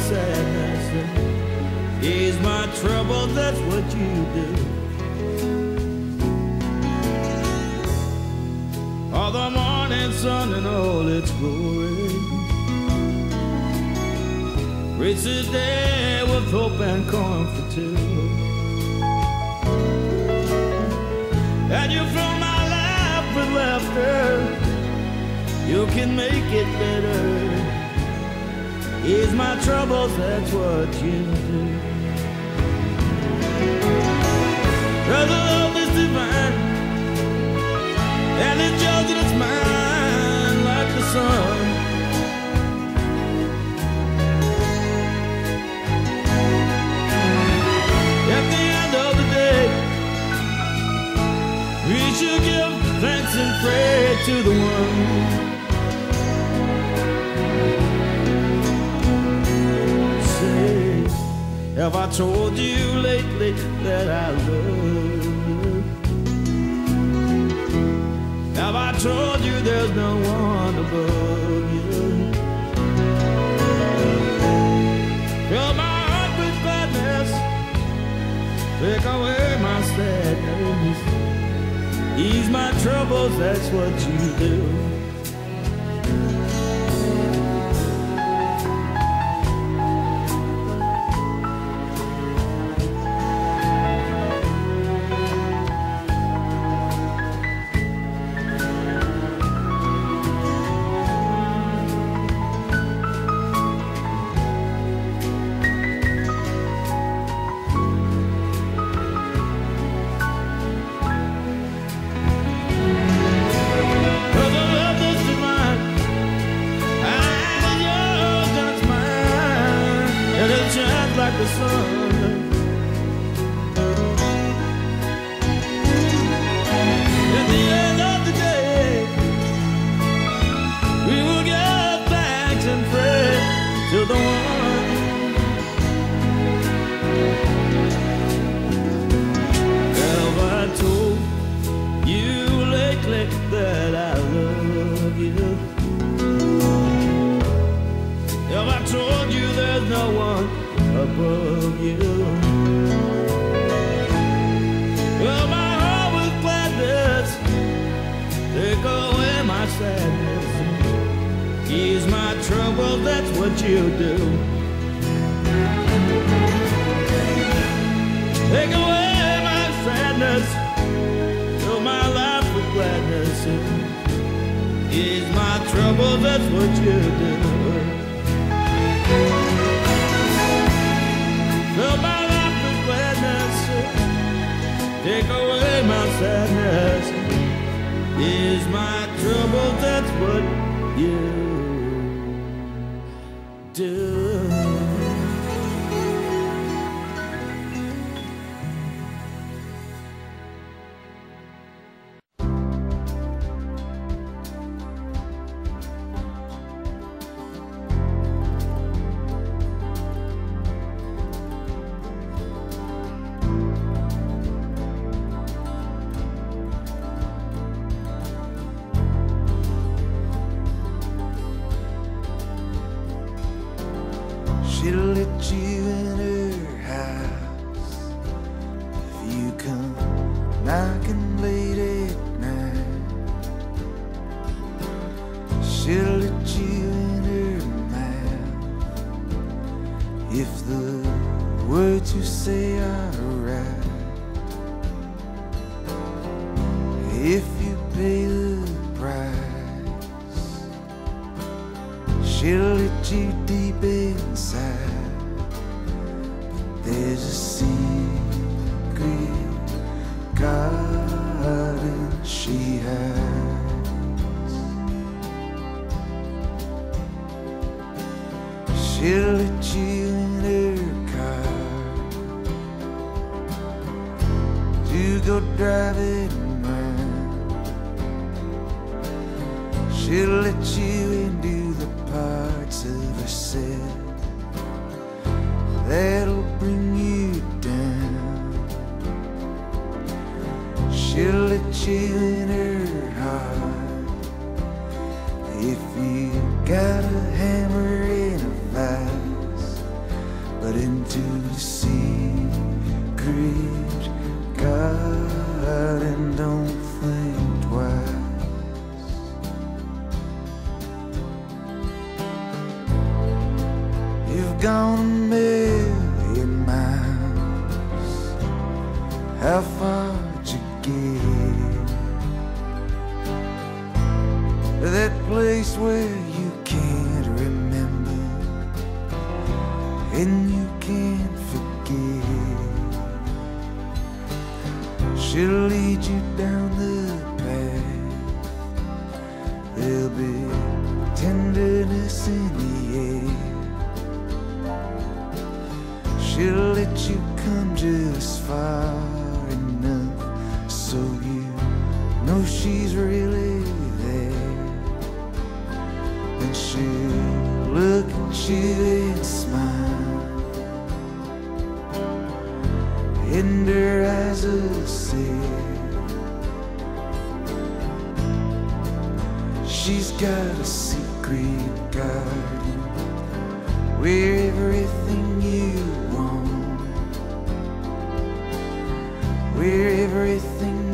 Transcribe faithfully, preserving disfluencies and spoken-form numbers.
sadness and ease my troubles, that's what you do. All the morning sun in all its glory, reach the day with hope and comfort too. And you fill my life with laughter, you can make it better. Ease my troubles, that's what you do. Cause the love is divine, and it's yours and it's mine like the sun. At the end of the day, we should give thanks and pray to the one. Say, have I told you lately that I love you? Have I told you there's no one above you? Fill my heart with gladness, take away my sadness, ease my troubles, that's what you do. Like the sun, at the end of the day, we will give thanks and pray to the one. Have I told you lately that I love you? Have I told you there's no one above you? Fill my heart with gladness, take away my sadness, ease my trouble, that's what you do. Take away my sadness, fill my life with gladness, ease my trouble, that's what you do. Fill my life with gladness, take away my sadness, ease my trouble, that's what you do. She'll let you in her house if you come knocking late at night. She'll let you in her mouth if the words you say are right. If you pay the price, she'll let you deep inside. But there's a secret garden she hides. She'll let you in her car to go driving around. She'll let you into the parts of herself that'll bring you down. She'll let you in her heart if you got a hammer in a vise. into the secret garden. Don't think twice. You've gone a million miles. How far'd you get? That place where you can't remember and you can't forget. She'll lead you down the path. There'll be tenderness in the air. She'll let you come just far enough so you know she's really there. And she'll look at you and smile, and her eyes will say she's got a secret garden where everything you want, where everything